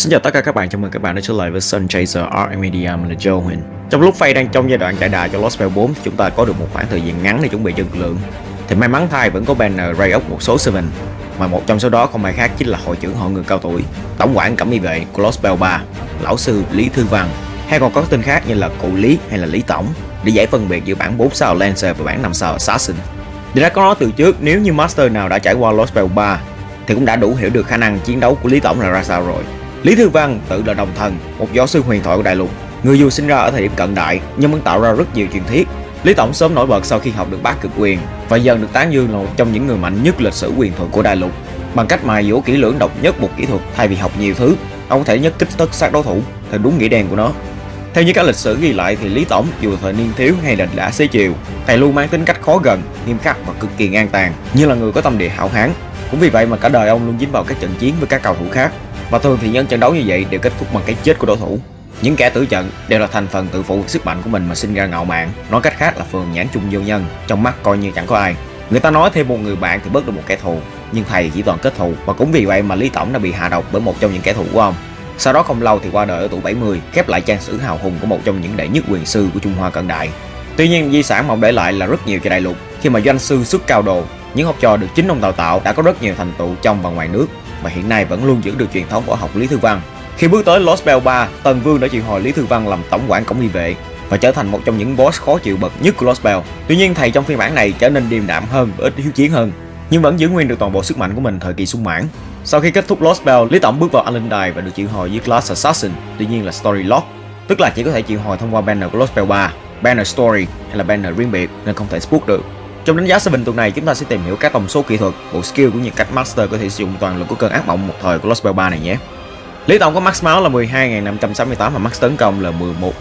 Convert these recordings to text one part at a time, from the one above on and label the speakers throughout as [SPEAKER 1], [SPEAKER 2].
[SPEAKER 1] Xin chào tất cả các bạn, chào mừng các bạn đã trở lại với Sun Chaser RM Media, mình là Joe Huỳnh. Trong lúc Faye đang trong giai đoạn chạy đà cho Lost Spell 4, chúng ta có được một khoảng thời gian ngắn để chuẩn bị cho lực lượng. Thì may mắn thay vẫn có banner Ray of một số Seven, mà một trong số đó không ai khác chính là hội trưởng hội người cao tuổi, tổng quản cẩm y vệ của Lost Spell 3, lão sư Lý Thư Văn, hay còn có tên khác như là cụ Lý hay là Lý Tổng, để dễ phân biệt giữa bản 4 sao Lancer và bản 5 sao Assassin. Điều đã có nói từ trước, nếu như Master nào đã trải qua Lost Spell 3 thì cũng đã đủ hiểu được khả năng chiến đấu của Lý Tổng là ra sao rồi. Lý Thư Văn tự là đồng thần, một giáo sư huyền thoại của đại lục, người dù sinh ra ở thời điểm cận đại nhưng vẫn tạo ra rất nhiều truyền thuyết. Lý Tổng sớm nổi bật sau khi học được bát cực quyền và dần được tán dương là một trong những người mạnh nhất lịch sử quyền thuật của đại lục. Bằng cách mài dũa kỹ lưỡng độc nhất một kỹ thuật thay vì học nhiều thứ, ông có thể nhất kích tất sát đối thủ theo đúng nghĩa đen của nó. Theo như các lịch sử ghi lại thì Lý Tổng dù thời niên thiếu hay là đã xế chiều, thầy luôn mang tính cách khó gần, nghiêm khắc và cực kỳ ngang tàn, như là người có tâm địa hão hán. Cũng vì vậy mà cả đời ông luôn dính vào các trận chiến với các cầu thủ khác, và thường thì những trận đấu như vậy đều kết thúc bằng cái chết của đối thủ. Những kẻ tử trận đều là thành phần tự phụ sức mạnh của mình mà sinh ra ngạo mạn, nói cách khác là phường nhãn chung vô nhân, trong mắt coi như chẳng có ai. Người ta nói thêm một người bạn thì bớt được một kẻ thù, nhưng thầy chỉ toàn kết thù, và cũng vì vậy mà Lý Tổng đã bị hạ độc bởi một trong những kẻ thù của ông. Sau đó không lâu thì qua đời ở tuổi 70, khép lại trang sử hào hùng của một trong những đệ nhất quyền sư của Trung Hoa cận đại. Tuy nhiên di sản mà ông để lại là rất nhiều cho đại lục, khi mà doanh sư xuất cao đồ, những học trò được chính ông đào tạo đã có rất nhiều thành tựu trong và ngoài nước, và hiện nay vẫn luôn giữ được truyền thống võ học Lý Thư Văn. Khi bước tới Lost Spell 3, Tần Vương đã triệu hồi Lý Thư Văn làm tổng quản cổng y vệ và trở thành một trong những boss khó chịu bậc nhất của Lost Spell. Tuy nhiên thầy trong phiên bản này trở nên điềm đạm hơn và ít hiếu chiến hơn, nhưng vẫn giữ nguyên được toàn bộ sức mạnh của mình thời kỳ sung mãn. Sau khi kết thúc Lost Spell, Lý Tổng bước vào Alendai và được triệu hồi với class Assassin, tuy nhiên là Story Lock, tức là chỉ có thể triệu hồi thông qua banner của Lost Spell 3, banner Story hay là banner riêng biệt nên không thể spook được. Trong đánh giá Seven tuần này, chúng ta sẽ tìm hiểu các thông số kỹ thuật, bộ skill cũng như cách Master có thể sử dụng toàn lực của cơn ác mộng một thời của Lost Spell 3 này nhé. Lý Tổng có max máu là 12.568 và max tấn công là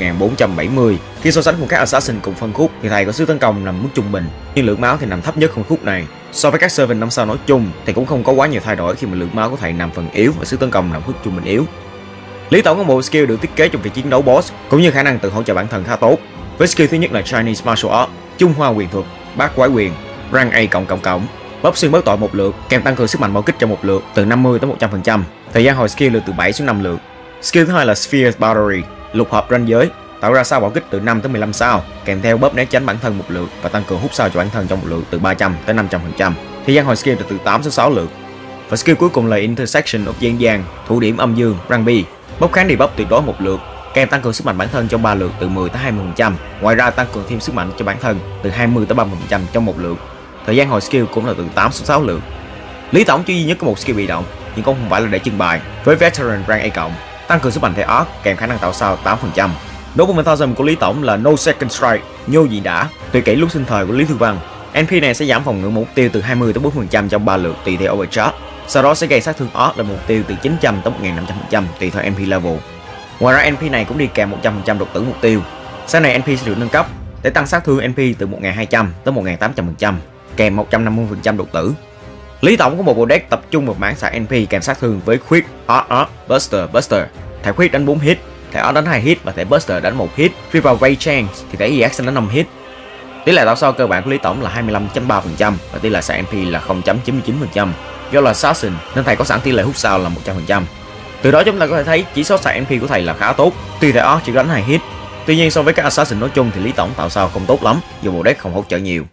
[SPEAKER 1] 11.470. Khi so sánh cùng các Assassin cùng phân khúc thì thầy có sức tấn công nằm mức trung bình, nhưng lượng máu thì nằm thấp nhất phân khúc này. So với các Seven 5 sao nói chung thì cũng không có quá nhiều thay đổi khi mà lượng máu của thầy nằm phần yếu và sức tấn công nằm mức trung bình yếu. Lý Tổng có bộ skill được thiết kế trong việc chiến đấu boss cũng như khả năng tự hỗ trợ bản thân khá tốt. Với skill thứ nhất là Chinese Martial Art, Trung Hoa quyền thuật, bát quái quyền, rank A++, bóp xuyên bớt tội một lượt, kèm tăng cường sức mạnh bạo kích trong một lượt từ 50 tới 100%. Thời gian hồi skill được từ 7 xuống 5 lượt. Skill thứ hai là Sphere Boundary, lục hợp ranh giới, tạo ra sao bạo kích từ 5 tới 15 sao, kèm theo bóp né tránh bản thân một lượt và tăng cường hút sao cho bản thân trong một lượt từ 300 tới 500%. Thời gian hồi skill được từ 8 xuống 6 lượt. Và skill cuối cùng là Intersection of Gian Gian, thủ điểm âm dương, rank B, bóp kháng debuff tuyệt đối một lượt, kèm tăng cường sức mạnh bản thân trong 3 lượt từ 10 tới 20%. Ngoài ra tăng cường thêm sức mạnh cho bản thân từ 20 tới 30% trong một lượt. Thời gian hồi skill cũng là từ 8 xuống 6 lượt. Lý Tổng chỉ duy nhất có một skill bị động, nhưng cũng không phải là để trưng bày. Với Veteran rank A+, tăng cường sức mạnh theo arc kèm khả năng tạo sao 8%. Đối với Metasm của Lý Tổng là No Second Strike, nhô gì đã, tuyệt kỹ lúc sinh thời của Lý Thư Văn. NP này sẽ giảm phòng ngự mục tiêu từ 20 tới 40% trong 3 lượt tùy theo overcharge. Sau đó sẽ gây sát thương arc lên mục tiêu từ 900 tới 1500% tùy theo NP level. Ngoài ra NP này cũng đi kèm 100% đột tử mục tiêu. Sau này NP sẽ được nâng cấp để tăng sát thương NP từ 1200 tới 1800%, kèm 150% đột tử. Lý Tổng có một bộ deck tập trung vào mảng xạ NP kèm sát thương với Quick, Arc, Buster. Thẻ Quick đánh 4 hit, thẻ Arc đánh 2 hit và thẻ Buster đánh 1 hit. Khi vào Ray Chance thì thẻ EX đánh 5 hit. Tỷ lệ tạo sao cơ bản của Lý Tổng là 25.3% và tỷ lệ xạ NP là 0.99%. Do là Assassin nên thầy có sẵn tỷ lệ hút sao là 100%. Từ đó chúng ta có thể thấy chỉ số xạ NP của thầy là khá tốt, tuy thẻ Arc chỉ đánh 2 hit. Tuy nhiên so với các Assassin nói chung thì Lý Tổng tạo sao không tốt lắm, dù bộ deck không hỗ trợ nhiều.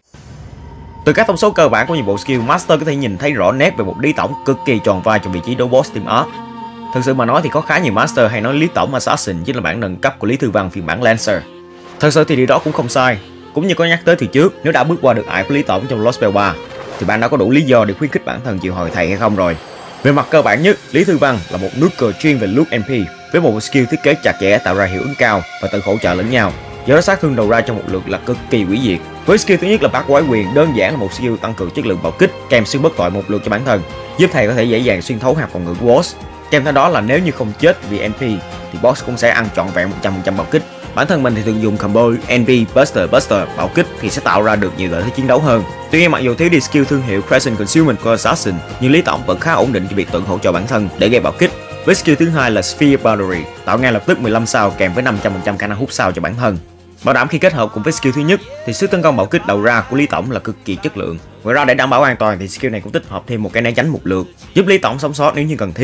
[SPEAKER 1] Từ các thông số cơ bản của những bộ skill, Master có thể nhìn thấy rõ nét về một Lý Tổng cực kỳ tròn vai trong vị trí đấu boss team Arc. Thực sự mà nói thì có khá nhiều Master hay nói Lý Tổng Assassin chính là bản nâng cấp của Lý Thư Văn phiên bản Lancer. Thật sự thì điều đó cũng không sai, cũng như có nhắc tới từ trước, nếu đã bước qua được ải của Lý Tổng trong Lost Spell 3 thì bạn đã có đủ lý do để khuyến khích bản thân triệu hồi thầy hay không rồi. Về mặt cơ bản nhất, Lý Thư Văn là một nuker chuyên về loot NP với một skill thiết kế chặt chẽ tạo ra hiệu ứng cao và tự hỗ trợ lẫn nhau. Do đó sát thương đầu ra trong một lượt là cực kỳ hủy diệt. Với skill thứ nhất là bát quái quyền, đơn giản là một skill tăng cường chất lượng bạo kích kèm xuyên bất tội một lượt cho bản thân, giúp thầy có thể dễ dàng xuyên thấu hạt phòng ngự của boss. Kèm theo đó là nếu như không chết vì NP thì boss cũng sẽ ăn trọn vẹn 100% bạo kích. Bản thân mình thì thường dùng combo NP Buster bạo kích thì sẽ tạo ra được nhiều lợi thế chiến đấu hơn. Tuy nhiên mặc dù thiếu đi skill thương hiệu Crescent Concealment của Assassin, nhưng Lý Tổng vẫn khá ổn định cho việc tự hỗ trợ bản thân để gây bạo kích. Với skill thứ hai là Sphere Boundary, tạo ngay lập tức 15 sao kèm với 500% khả năng hút sao cho bản thân. Bảo đảm khi kết hợp cùng với skill thứ nhất thì sức tấn công bạo kích đầu ra của Lý Tổng là cực kỳ chất lượng. Ngoài ra để đảm bảo an toàn thì skill này cũng tích hợp thêm một cái né tránh một lượt, giúp Lý Tổng sống sót nếu như cần thiết.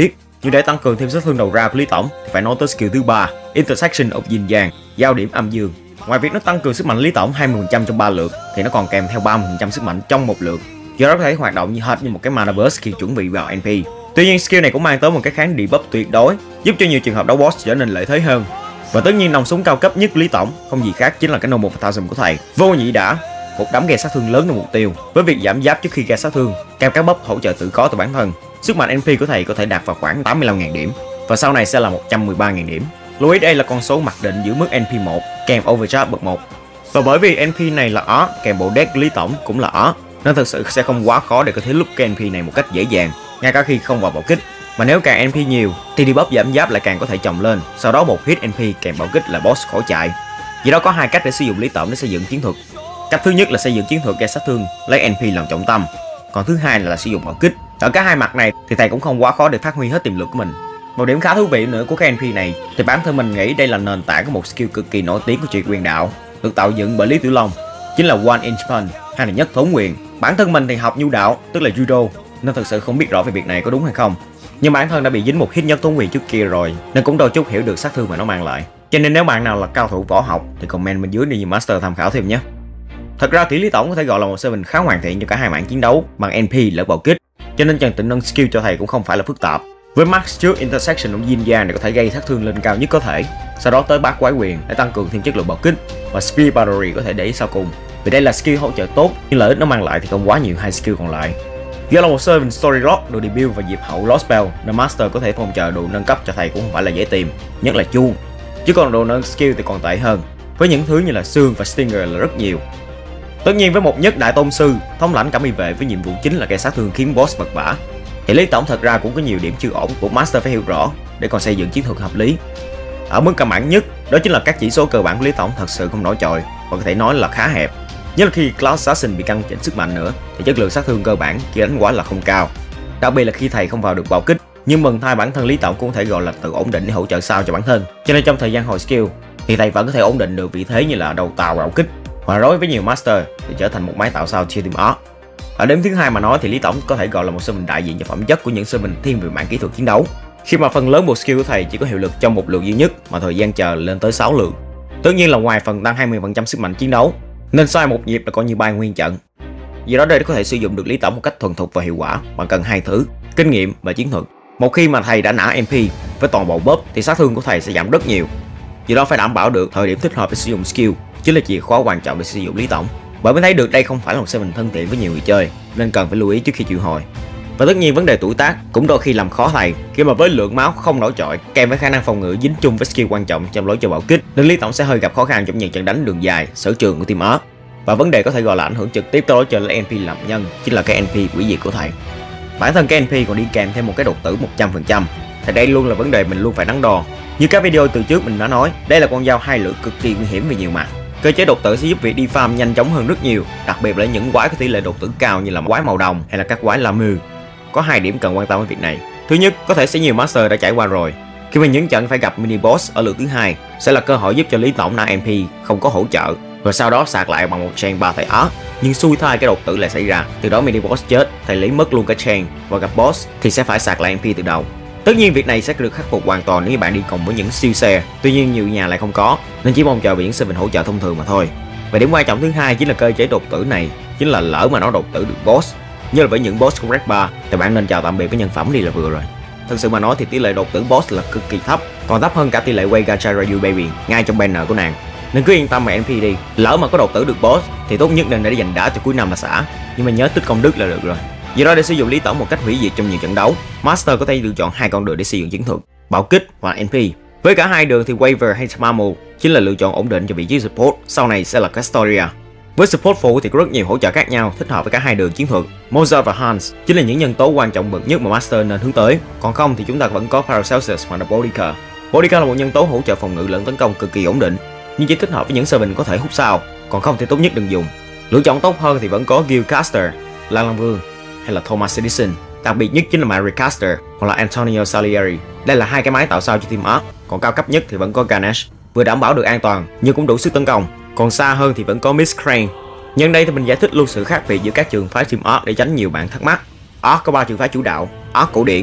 [SPEAKER 1] Nhưng để tăng cường thêm sát thương đầu ra của Lý Tổng thì phải nói tới skill thứ 3, Intersection of Yin Yang, giao điểm âm dương. Ngoài việc nó tăng cường sức mạnh Lý Tổng 20% trong 3 lượt thì nó còn kèm theo 30% sức mạnh trong một lượt. Do đó có thể hoạt động như hệt như một cái mana burst khi chuẩn bị vào NP. Tuy nhiên skill này cũng mang tới một cái kháng debuff tuyệt đối, giúp cho nhiều trường hợp đấu boss trở nên lợi thế hơn. Và tất nhiên nòng súng cao cấp nhất của Lý Tổng không gì khác chính là cái Normal 1000 của thầy. Vô nhị đã, một đấm gây sát thương lớn đến mục tiêu với việc giảm giáp trước khi gây sát thương, kèm các buff hỗ trợ tự có từ bản thân. Sức mạnh NP của thầy có thể đạt vào khoảng 85.000 điểm và sau này sẽ là 113.000 điểm. Lưu ý đây là con số mặc định giữa mức NP1 kèm Overcharge bậc 1. Và bởi vì NP này là ó kèm bộ deck Lý Tổng cũng là ó, nên thực sự sẽ không quá khó để có thể lúc cái NP này một cách dễ dàng, ngay cả khi không vào bạo kích. Mà nếu càng NP nhiều thì debuff giảm giáp lại càng có thể chồng lên, sau đó một hit NP kèm bạo kích là boss khỏi chạy. Vì đó có hai cách để sử dụng Lý Tổng để xây dựng chiến thuật. Cách thứ nhất là xây dựng chiến thuật gây sát thương lấy NP làm trọng tâm, còn thứ hai là sử dụng bạo kích. Ở cả hai mặt này thì thầy cũng không quá khó để phát huy hết tiềm lực của mình. Một điểm khá thú vị nữa của cái NP này thì bản thân mình nghĩ đây là nền tảng của một skill cực kỳ nổi tiếng của truyện quyền đạo, được tạo dựng bởi Lý Tiểu Long, chính là One Inch Punch hay là nhất thốn quyền. Bản thân mình thì học nhu đạo, tức là judo, nên thực sự không biết rõ về việc này có đúng hay không. Nhưng bản thân đã bị dính một hit nhất thốn quyền trước kia rồi, nên cũng đôi chút hiểu được sát thương mà nó mang lại. Cho nên nếu bạn nào là cao thủ võ học thì comment bên dưới để như Master tham khảo thêm nhé. Thật ra thì Lý Tổng có thể gọi là một Seven khá hoàn thiện cho cả hai mảng chiến đấu bằng NP lẫn bạo kích, cho nên chân tính nâng skill cho thầy cũng không phải là phức tạp. Với max trước Intersection của Yin Yang để có thể gây sát thương lên cao nhất có thể, sau đó tới bát quái quyền để tăng cường thêm chất lượng bạo kích, và Spear Battery có thể để sau cùng. Vì đây là skill hỗ trợ tốt nhưng lợi ích nó mang lại thì không quá nhiều hai skill còn lại. Do là một Seven Story Lock được debut vào dịp hậu Lost Spell nên Master có thể phòng chờ đồ nâng cấp cho thầy cũng không phải là dễ tìm, nhất là chuông. Chứ còn đồ nâng skill thì còn tệ hơn, với những thứ như là xương và Stinger là rất nhiều. Tất nhiên với một nhất đại tôn sư, thống lãnh cả mi vệ với nhiệm vụ chính là gây sát thương khiến boss vật vã, thì Lý Tổng thật ra cũng có nhiều điểm chưa ổn của Master phải hiểu rõ để còn xây dựng chiến thuật hợp lý. Ở mức căn bản nhất, đó chính là các chỉ số cơ bản của Lý Tổng thật sự không nổi trội và có thể nói là khá hẹp. Nhất là khi Cloud Assassin bị căng chỉnh sức mạnh nữa thì chất lượng sát thương cơ bản khi đánh quả là không cao. Đặc biệt là khi thầy không vào được bạo kích, nhưng mừng thay bản thân Lý Tổng cũng có thể gọi là tự ổn định để hỗ trợ sao cho bản thân. Cho nên trong thời gian hồi skill thì thầy vẫn có thể ổn định được vị thế như là đầu tàu bạo kích, và đối với nhiều Master thì trở thành một máy tạo sao chia team art. Ở đếm thứ hai mà nói thì Lý Tổng có thể gọi là một Seven đại diện cho phẩm chất của những Seven thiên về mảng kỹ thuật chiến đấu, khi mà phần lớn bộ skill của thầy chỉ có hiệu lực trong một lượt duy nhất mà thời gian chờ lên tới 6 lượt. Tất nhiên là ngoài phần tăng 20% sức mạnh chiến đấu, nên sai một nhịp là coi như bay nguyên trận. Do đó đây có thể sử dụng được Lý Tổng một cách thuần thục và hiệu quả, bạn cần hai thứ: kinh nghiệm và chiến thuật. Một khi mà thầy đã nã MP với toàn bộ buff thì sát thương của thầy sẽ giảm rất nhiều. Do đó phải đảm bảo được thời điểm thích hợp để sử dụng skill chính là chìa khóa quan trọng để sử dụng Lý Tổng. Bởi mới thấy được đây không phải là một Seven thân thiện với nhiều người chơi, nên cần phải lưu ý trước khi triệu hồi. Và tất nhiên vấn đề tuổi tác cũng đôi khi làm khó thầy, khi mà với lượng máu không nổi trội kèm với khả năng phòng ngự dính chung với skill quan trọng trong lối chơi bạo kích, nên Lý Tổng sẽ hơi gặp khó khăn trong những trận đánh đường dài sở trường của team Art. Và vấn đề có thể gọi là ảnh hưởng trực tiếp tới lối chơi lấy NP làm nhân, chính là cái NP quỷ diệt của thầy. Bản thân cái NP còn đi kèm thêm một cái đột tử 100%, thì đây luôn là vấn đề mình luôn phải đắn đo. Như các video từ trước mình đã nói, đây là con dao hai lưỡi cực kỳ nguy hiểm về nhiều mặt. Cơ chế đột tử sẽ giúp việc đi farm nhanh chóng hơn rất nhiều, đặc biệt là những quái có tỷ lệ đột tử cao như là quái màu đồng hay là các quái la mưa. Có hai điểm cần quan tâm với việc này. Thứ nhất, có thể sẽ nhiều Master đã trải qua rồi, khi mà những trận phải gặp mini boss ở lượt thứ hai sẽ là cơ hội giúp cho Lý Tổng nã MP không có hỗ trợ, rồi sau đó sạc lại bằng một chain 3 thầy Art. Nhưng xui thay cái đột tử lại xảy ra, từ đó mini boss chết, thầy Lý mất luôn cả chain, và gặp boss thì sẽ phải sạc lại MP từ đầu. Tất nhiên việc này sẽ được khắc phục hoàn toàn nếu bạn đi cùng với những siêu xe, tuy nhiên nhiều nhà lại không có, nên chỉ mong chờ những Seven hỗ trợ thông thường mà thôi. Và điểm quan trọng thứ hai chính là cơ chế đột tử này, chính là lỡ mà nó đột tử được boss, như là với những boss của Red Bar thì bạn nên chào tạm biệt với nhân phẩm đi là vừa rồi. Thực sự mà nói thì tỷ lệ đột tử boss là cực kỳ thấp, còn thấp hơn cả tỷ lệ Wei Gacha Ryu Baby ngay trong banner của nàng. Nên cứ yên tâm mà NP đi, lỡ mà có đột tử được boss thì tốt nhất nên để dành đá cho cuối năm là xả, nhưng mà nhớ tích công đức là được rồi. Do đó để sử dụng Lý Tổng một cách hủy diệt trong nhiều trận đấu, Master có thể lựa chọn hai con đường để sử dụng chiến thuật: bạo kích và NP. Với cả hai đường thì Waver hay Tamamu chính là lựa chọn ổn định cho vị trí support, sau này sẽ là Castoria. Với support phụ thì có rất nhiều hỗ trợ khác nhau thích hợp với cả hai đường chiến thuật. Mozart và Hans chính là những nhân tố quan trọng bậc nhất mà Master nên hướng tới. Còn không thì chúng ta vẫn có Paracelsus hoặc là Boudica. Boudica là một nhân tố hỗ trợ phòng ngự lẫn tấn công cực kỳ ổn định, nhưng chỉ thích hợp với những Seven có thể hút sao, còn không thì tốt nhất đừng dùng. Lựa chọn tốt hơn thì vẫn có Gilcaster, Lang Vương hay là Thomas Edison. Đặc biệt nhất chính là Mary Caster hoặc là Antonio Salieri. Đây là hai cái máy tạo sao cho team Art. Còn cao cấp nhất thì vẫn có Ganesh, vừa đảm bảo được an toàn nhưng cũng đủ sức tấn công. Còn xa hơn thì vẫn có Miss Crane. Nhân đây thì mình giải thích luôn sự khác biệt giữa các trường phái team Art để tránh nhiều bạn thắc mắc. Art có 3 trường phái chủ đạo: Art cổ điển,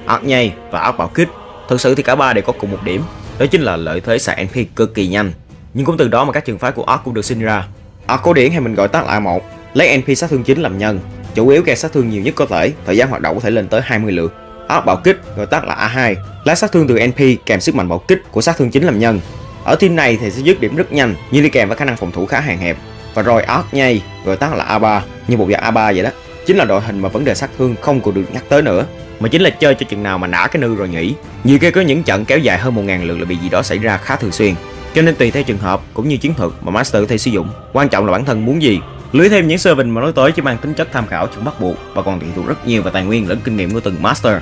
[SPEAKER 1] arc nhây và arc bạo kích. Thực sự thì cả ba đều có cùng một điểm, đó chính là lợi thế xài NP cực kỳ nhanh. Nhưng cũng từ đó mà các trường phái của arc cũng được sinh ra. Arc cổ điển hay mình gọi tắt là A1, lấy NP sát thương chính làm nhân, chủ yếu gây sát thương nhiều nhất có thể, thời gian hoạt động có thể lên tới 20 lượt. Arc bạo kích gọi tắt là A2, lấy sát thương từ NP kèm sức mạnh bạo kích của sát thương chính làm nhân. Ở team này thì sẽ dứt điểm rất nhanh, nhưng đi kèm với khả năng phòng thủ khá hạn hẹp. Và rồi arc nhây gọi tắt là A3, như một dạng A3 vậy đó, chính là đội hình mà vấn đề sát thương không còn được nhắc tới nữa, mà chính là chơi cho chừng nào mà nã cái nư rồi nghỉ. Nhiều khi có những trận kéo dài hơn 1000 lượt là bị gì đó xảy ra khá thường xuyên, cho nên tùy theo trường hợp cũng như chiến thuật mà Master có thể sử dụng, quan trọng là bản thân muốn gì. Lưới thêm những servant mà nói tới chỉ mang tính chất tham khảo chứ bắt buộc, và còn tùy thuộc rất nhiều vào tài nguyên lẫn kinh nghiệm của từng Master.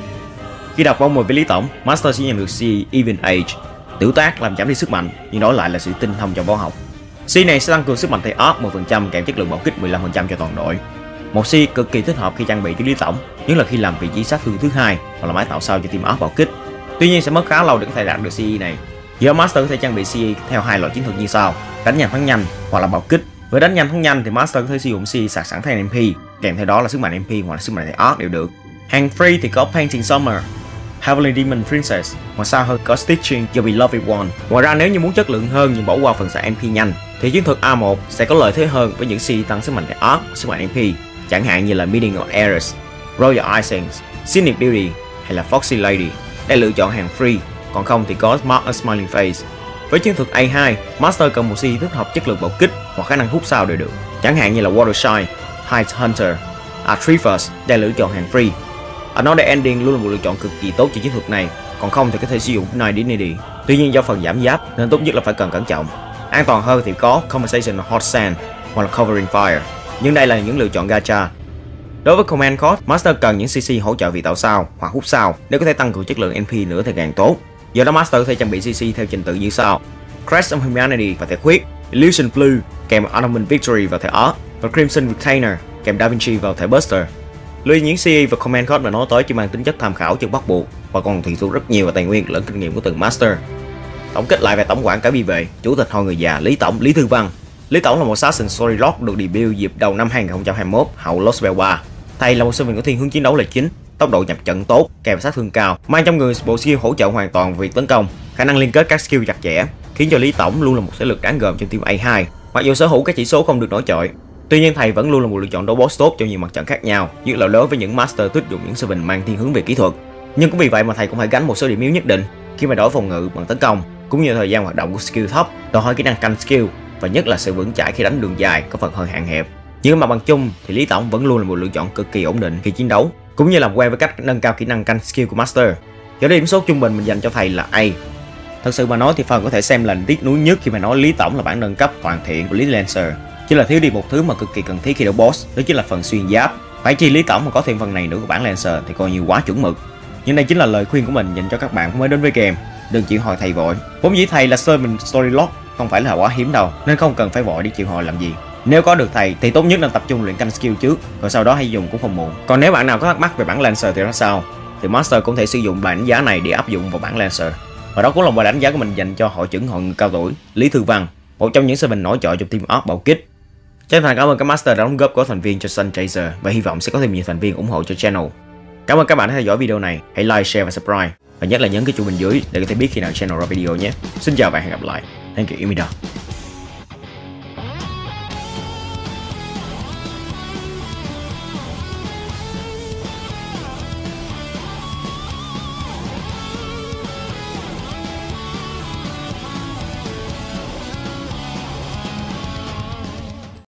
[SPEAKER 1] Khi đặt vòng 10 với Lý Tổng, Master sẽ nhận được C Even Age, tiểu tác làm giảm đi sức mạnh nhưng đổi lại là sự tinh thông trong võ học. C này sẽ tăng cường sức mạnh thể arc 10% kèm chất lượng bạo kích 15% cho toàn đội. Một C cực kỳ thích hợp khi trang bị cho Lý Tổng, nhất là khi làm vị trí sát thương thứ hai hoặc là máy tạo sao cho team arc bạo kích. Tuy nhiên sẽ mất khá lâu để có thể đạt được CE này. Giờ Master có thể trang bị CE theo hai loại chiến thuật như sau: đánh nhanh thắng nhanh hoặc là bạo kích. Với đánh nhanh thắng nhanh thì Master có thể sử dụng CE sạc sẵn thay MP, kèm theo đó là sức mạnh MP hoặc là sức mạnh thể arc đều được. Hàng free thì có Painting Summer, Heavenly Demon Princess, hoặc sao hơn có Stitching Your Beloved One. Ngoài ra nếu như muốn chất lượng hơn nhưng bỏ qua phần xài MP nhanh thì chiến thuật A1 sẽ có lợi thế hơn với những CE tăng sức mạnh thể arc, sức mạnh MP, chẳng hạn như là Meeting of Errors, Royal Icings, Scenic Beauty hay là Foxy Lady. Đây lựa chọn hàng free, còn không thì có Mark a Smiling Face. Với chiến thuật A2, Master cần một CE thích hợp chất lượng bạo kích hoặc khả năng hút sao đều được, chẳng hạn như là Watershine, Height Hunter, Atrefus. Đây lựa chọn hàng free. Another Ending luôn là một lựa chọn cực kỳ tốt cho chiến thuật này, còn không thì có thể sử dụng Night Dignity. Tuy nhiên do phần giảm giáp nên tốt nhất là phải cần cẩn trọng. An toàn hơn thì có Conversation Hot Sand hoặc là Covering Fire, nhưng đây là những lựa chọn gacha. Đối với Command Cost, Master cần những CC hỗ trợ việc tạo sao hoặc hút sao để có thể tăng cường chất lượng NP nữa thì càng tốt. Do đó Master có thể trang bị CC theo trình tự như sau: Crest of Humanity và thẻ khuyết, Illusion Blue kèm Ornament Victory vào thẻ Arc, và Crimson Retainer kèm Da Vinci vào thẻ Buster. Lưu những CE và Command Cost mà nói tới chỉ mang tính chất tham khảo chứ bắt buộc, và còn tùy thuộc rất nhiều vào tài nguyên lẫn kinh nghiệm của từng Master. Tổng kết lại về tổng quản cả bi về, Chủ tịch Hội Người Già Lý Tổng Lý Thư Văn. Lý Tổng là một Assassin Story Lord được debut dịp đầu năm 2021 hậu Lost Spell 3. Thầy là một servant có thiên hướng chiến đấu là chính, tốc độ nhập trận tốt, kèm sát thương cao, mang trong người bộ skill hỗ trợ hoàn toàn việc tấn công, khả năng liên kết các skill chặt chẽ, khiến cho Lý Tổng luôn là một thế lực đáng gờm trong team A2. Mặc dù sở hữu các chỉ số không được nổi trội, tuy nhiên thầy vẫn luôn là một lựa chọn đấu boss tốt cho nhiều mặt trận khác nhau, nhất là đối với những Master thích dùng những servant mang thiên hướng về kỹ thuật. Nhưng cũng vì vậy mà thầy cũng phải gánh một số điểm yếu nhất định khi mà đổi phòng ngự bằng tấn công, cũng như thời gian hoạt động của skill thấp, đòi hỏi kỹ năng canh skill và nhất là sự vững chãi khi đánh đường dài có phần hơi hạn hẹp. Nhưng mà bằng chung thì Lý Tổng vẫn luôn là một lựa chọn cực kỳ ổn định khi chiến đấu, cũng như làm quen với cách nâng cao kỹ năng canh skill của Master. Do đó điểm số trung bình mình dành cho thầy là A. Thật sự mà nói thì phần có thể xem là tiếc nuối nhất khi mà nói Lý Tổng là bản nâng cấp hoàn thiện của Lý Lancer, chỉ là thiếu đi một thứ mà cực kỳ cần thiết khi đấu boss, đó chính là phần xuyên giáp. Phải chi Lý Tổng mà có thêm phần này nữa của bản Lancer thì coi như quá chuẩn mực. Nhưng đây chính là lời khuyên của mình dành cho các bạn mới đến với game, đừng chịu hỏi thầy vội. Vốn dĩ thầy là servant story log, không phải là quá hiếm đâu, nên không cần phải vội đi chịu hỏi làm gì. Nếu có được thầy thì tốt nhất là tập trung luyện canh skill trước, rồi sau đó hãy dùng cũng không muộn. Còn nếu bạn nào có thắc mắc về bản Lancer thì ra sao, thì Master cũng thể sử dụng bài đánh giá này để áp dụng vào bản Lancer. Và đó cũng là bài đánh giá của mình dành cho hội trưởng hội người cao tuổi Lý Thư Văn, một trong những servant nổi trội trong team Arc bạo kích. Chân thành cảm ơn các Master đã đóng góp của thành viên cho Sun Chaser, và hy vọng sẽ có thêm nhiều thành viên ủng hộ cho channel. Cảm ơn các bạn đã theo dõi video này, hãy like, share và subscribe, và nhớ là nhấn cái chuông bên dưới để có thể biết khi nào channel ra video nhé. Xin chào và hẹn gặp lại. Thank you, Imida.